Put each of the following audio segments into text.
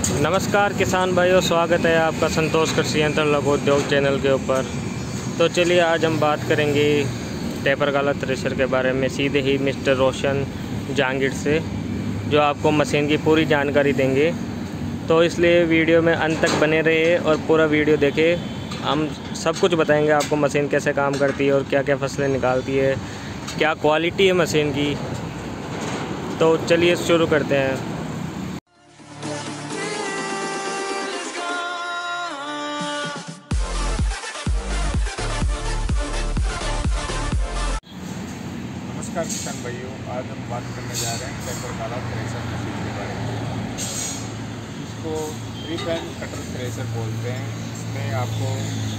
नमस्कार किसान भाइयों, स्वागत है आपका संतोष कृषि यंत्र लघु उद्योग चैनल के ऊपर। तो चलिए आज हम बात करेंगे टेपर काला थ्रेशर के बारे में सीधे ही मिस्टर रोशन जहांगीर से, जो आपको मशीन की पूरी जानकारी देंगे। तो इसलिए वीडियो में अंत तक बने रहिए और पूरा वीडियो देखें। हम सब कुछ बताएंगे आपको, मशीन कैसे काम करती है और क्या क्या फसलें निकालती है, क्या क्वालिटी है मशीन की। तो चलिए शुरू करते हैं। नमस्कार किसान भाइयों, आज हम बात करने जा रहे हैं टेपर काला थ्रेशर मशीन के बारे में। इसको 3 कटर थ्रेशर बोलते हैं। इसमें आपको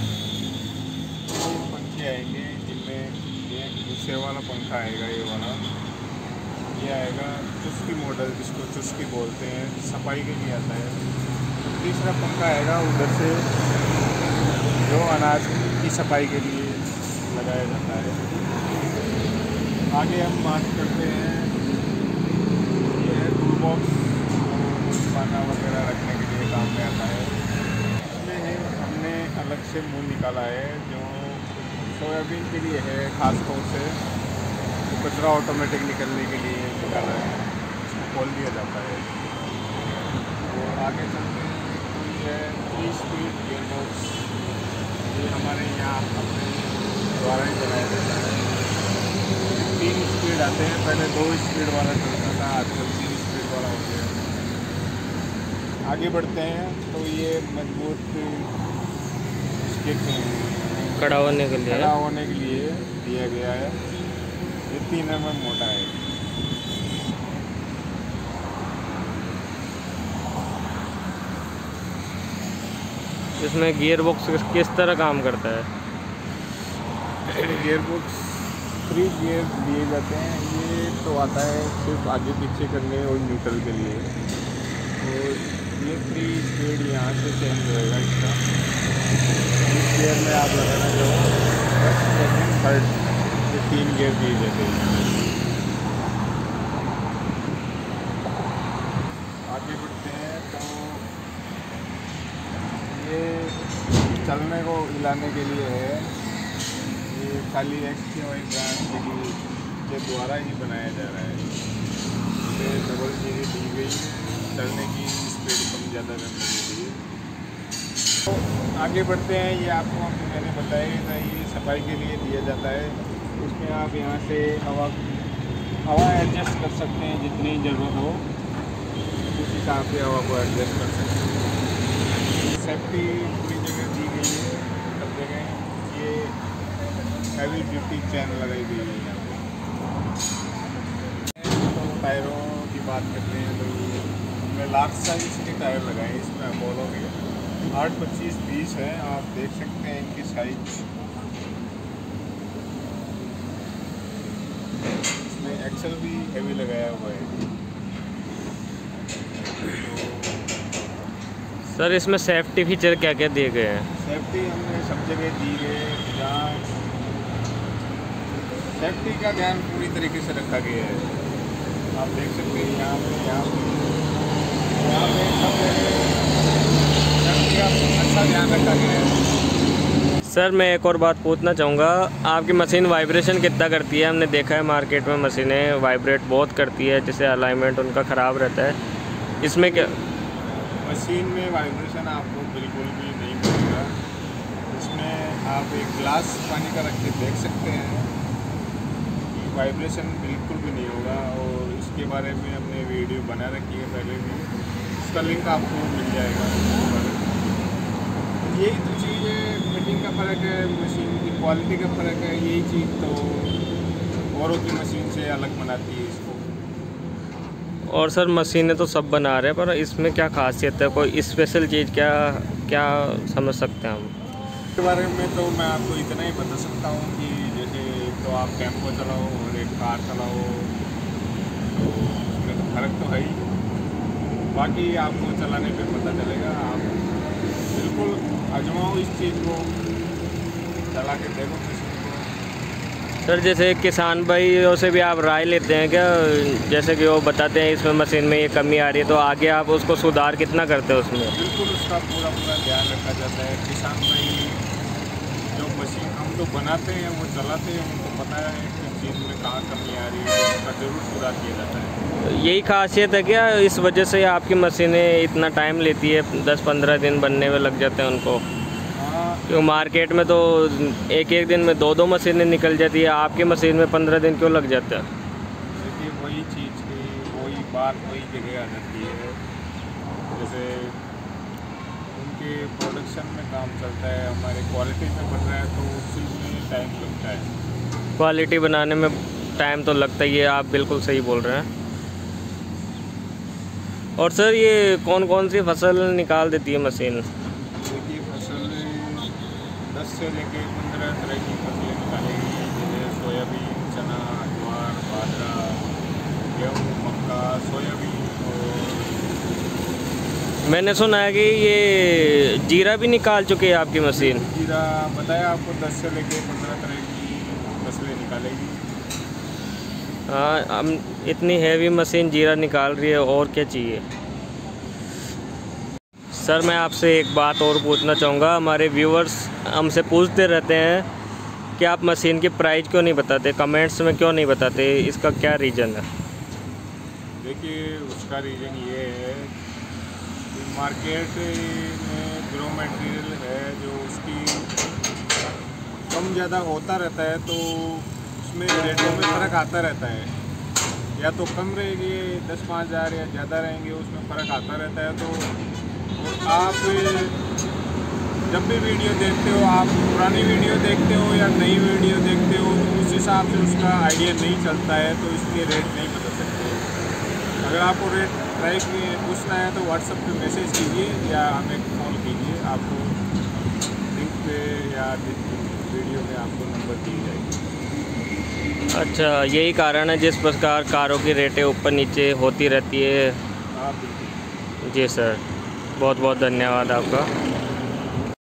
2 पंखे आएंगे, जिनमें एक गुस्से वाला पंखा आएगा, ये आएगा चुस्की मॉडल, जिसको चुस्की बोलते हैं, सफाई के लिए आता है। तीसरा पंखा आएगा उधर से, जो अनाज की सफाई के लिए लगाया जाता है। आगे हम बात करते हैं, ये है टूल बॉक्स, खाना वगैरह रखने के लिए काम में आता है। इसमें हमने अलग से मुंह निकाला है, जो सोयाबीन के लिए है, ख़ास तौर से कचरा ऑटोमेटिक निकलने के लिए निकाला है। इसको खोल दिया जाता है। तो आगे चलते हैं, तो ये 3 स्पीड गियर बॉक्स, ये हमारे यहाँ अपने द्वारा ही बनाया जाता है। 3 स्पीड आते हैं, पहले 2 स्पीड वाला चलता था, आजकल 3 स्पीड वाला हो गया। आगे बढ़ते हैं, तो ये मजबूत खड़ा होने के लिए दिया गया है। ये 3 mm मोटा है। इसमें गियर बॉक्स किस तरह काम करता है? गियर बॉक्स 3 गियर दिए जाते हैं। ये तो आता है सिर्फ आगे पीछे करने और न्यूट्रल के लिए। तो ये 3 स्पीड यहाँ से चेंज होएगा इसका। इस गियर में आप लगाना चाहो, फर्स्ट सेकंड थर्ड, ये 3 गियर दिए जाते हैं। आगे बढ़ते हैं, तो ये चलने को हिलाने के लिए है। ये खाली एक्सटीवाई ब्रांड के द्वारा ही बनाया जा रहा है। इसे डबल चीज़ें दी गई, चलने की स्पीड कम ज़्यादा करने के लिए। तो आगे बढ़ते हैं, ये आपको मैंने बताया था, ये सफाई के लिए दिया जाता है। इसमें आप यहाँ से हवा एडजस्ट कर सकते हैं, जितनी ज़रूरत हो उस हिसाब से हवा को एडजस्ट कर सकते हैं। सेफ्टी पूरी जगह दी गई है, सब जगह। ये हैवी ड्यूटी चैन लगाई गई है यहाँ पे। तो टायरों की बात करते हैं, तो ये हमने लार्ज साइज के टायर लगाए हैं। इसमें अपोलो के 8, 25, 20 है। आप देख सकते हैं इनकी साइज। इसमें एक्सल भी हैवी लगाया हुआ है। सर, इसमें सेफ्टी फीचर क्या क्या दिए गए हैं? सेफ्टी हमने सब जगह दी है, जहाँ सेफ्टी का ध्यान पूरी तरीके से रखा गया है। आप देख सकते हैं यहाँ पे सब जगह सेफ्टी का अच्छा ध्यान रखा गया है। सर, मैं एक और बात पूछना चाहूँगा, आपकी मशीन वाइब्रेशन कितना करती है? हमने देखा है मार्केट में मशीनें वाइब्रेट बहुत करती है, जिससे अलाइनमेंट उनका ख़राब रहता है। इसमें क्या मशीन में वाइब्रेशन आपको बिल्कुल भी नहीं मिलेगा। इसमें आप एक गिलास पानी का रख के देख सकते हैं, वाइब्रेशन बिल्कुल भी नहीं होगा। और इसके बारे में हमने वीडियो बना रखी है पहले भी, उसका लिंक आपको मिल जाएगा। यही तो चीज़ है, फिटिंग का फ़र्क है, मशीन की क्वालिटी का फ़र्क है। यही चीज़ तो औरों की मशीन से अलग बनाती है इसको। और सर, मशीनें तो सब बना रहे हैं, पर इसमें क्या खासियत है? कोई स्पेशल चीज़ क्या समझ सकते हैं हम? इसके बारे में तो मैं आपको इतना ही बता सकता हूँ कि जैसे तो आप टेम्पो चलाओ और एक कार चलाओ, तो उसमें तो फ़र्क तो है ही। बाकी आपको चलाने पे पता चलेगा। आप बिल्कुल आजमाओ इस चीज़ को, चला के देखो मशीन को। सर जैसे किसान भाइयों से भी आप राय लेते हैं क्या, जैसे कि वो बताते हैं इसमें मशीन में ये कमी आ रही है, तो आगे आप उसको सुधार कितना करते हैं उसमें? बिल्कुल उसका पूरा ध्यान रखा जाता है। किसान भाई जो मशीन हम लोग बनाते हैं वो चलाते हैं, उनको पता है कि चीज़ में कहाँ कमी आ रही है, उसका ज़रूर सुधार किया जाता है। यही खासियत है क्या, इस वजह से आपकी मशीनें इतना टाइम लेती है, 10-15 दिन बनने में लग जाते हैं उनको? क्यों मार्केट में तो एक दिन में 2 मशीनें निकल जाती है, आपकी मशीन में 15 दिन क्यों लग जाता है? देखिए वही चीज़ की वही बात वही जगह आ जाती है। जैसे उनके प्रोडक्शन में काम चलता है, हमारे क्वालिटी में बन रहा है तो उस चीज़ में टाइम लगता है। क्वालिटी बनाने में टाइम तो लगता ही है, आप बिल्कुल सही बोल रहे हैं। और सर ये कौन कौन सी फसल निकाल देती है मशीन? देखिए फसल 10 से लेके 15 तरह की फसलें निकालेगी, जैसे सोयाबीन, चना, ज्वार, बाजरा, गेहूँ, मक्का, सोयाबीन। और मैंने सुना है कि ये जीरा भी निकाल चुके हैं आपकी मशीन। जीरा बताया आपको 10 से लेके 15 तरह की फसलें निकालेगी। हाँ, हम इतनी हैवी मशीन जीरा निकाल रही है, और क्या चाहिए? सर मैं आपसे एक बात और पूछना चाहूँगा, हमारे व्यूअर्स हमसे पूछते रहते हैं कि आप मशीन की प्राइस क्यों नहीं बताते, कमेंट्स में क्यों नहीं बताते, इसका क्या रीज़न है? देखिए उसका रीज़न ये है कि मार्केट में ग्रो मटेरियल है जो उसकी कम ज़्यादा होता रहता है, तो उसमें रेटों में फ़र्क आता रहता है। या तो कम रहेगी 10-5 हज़ार, या ज़्यादा रहेंगे, उसमें फ़र्क आता रहता है। तो आप जब भी वीडियो देखते हो, आप पुरानी वीडियो देखते हो या नई वीडियो देखते हो, तो उस हिसाब से उसका आइडिया नहीं चलता है, तो इसके रेट नहीं बता सकते। अगर आपको रेट प्राइस में पूछना है तो व्हाट्सएप पे मैसेज कीजिए या हमें फ़ोन कीजिए, आपको लिंक पे या वीडियो में आपको नंबर दी जाएगी। अच्छा, यही कारण है जिस प्रकार कारों की रेटें ऊपर नीचे होती रहती है। आप जी सर, बहुत बहुत धन्यवाद आपका।